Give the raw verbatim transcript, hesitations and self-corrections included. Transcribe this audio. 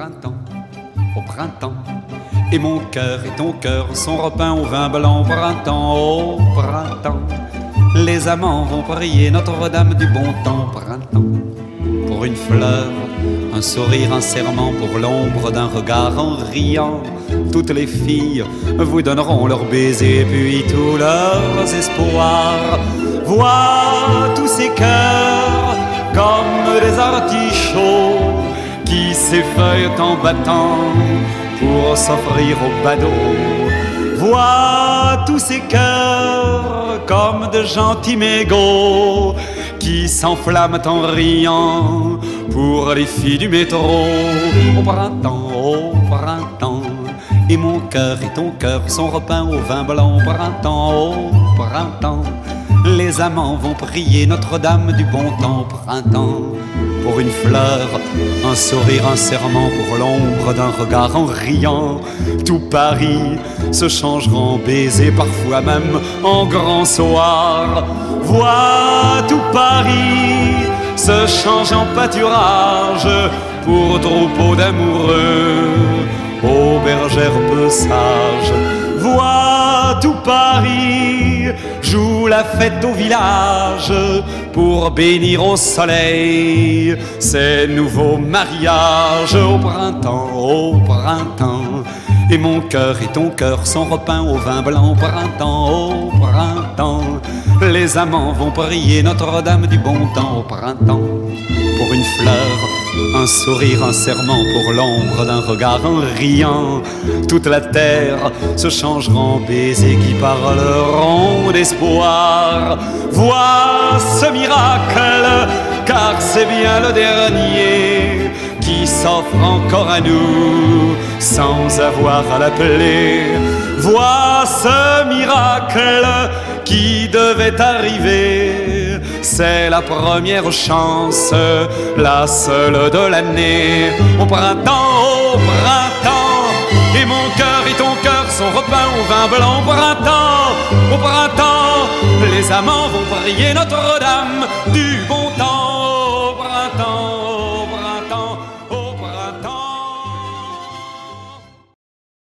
printemps, au printemps. Et mon cœur et ton cœur sont repeints au vin blanc. Au printemps, au printemps, les amants vont prier Notre-Dame du bon temps. Au printemps, pour une fleur, un sourire, un serment, pour l'ombre d'un regard en riant. Toutes les filles vous donneront leurs baisers, puis tous leurs espoirs. Vois tous ces cœurs comme des artichauts qui s'effeuillent en battant pour s'offrir au badaud. Vois tous ces cœurs comme de gentils mégots qui s'enflamment en riant pour les filles du métro. Au printemps, au printemps, et mon cœur et ton cœur sont repeints au vin blanc. Au printemps, au printemps, les amants vont prier Notre-Dame du bon temps. Au printemps, pour une fleur, un sourire, un serment, pour l'ombre d'un regard en riant. Tout Paris se changera en baiser, parfois même en grand soir. Vois tout Paris se change en pâturage pour troupeau d'amoureux, aux bergères peu sages. Vois tout Paris joue la fête au village pour bénir au soleil ces nouveaux mariages. Au printemps, au printemps, et mon cœur et ton cœur sont repeints au vin blanc. Au printemps, au printemps, les amants vont prier Notre-Dame du bon temps. Au printemps, pour une fleur, un sourire, un serment, pour l'ombre d'un regard en riant. Toute la terre se changera en baisers qui parleront d'espoir. Vois ce miracle, car c'est bien le dernier qui s'offre encore à nous sans avoir à l'appeler. Vois ce miracle qui devait arriver, c'est la première chance, la seule de l'année. Au printemps, au printemps, et mon cœur et ton cœur sont repeints au vin blanc. Au printemps, au printemps, les amants vont prier Notre-Dame du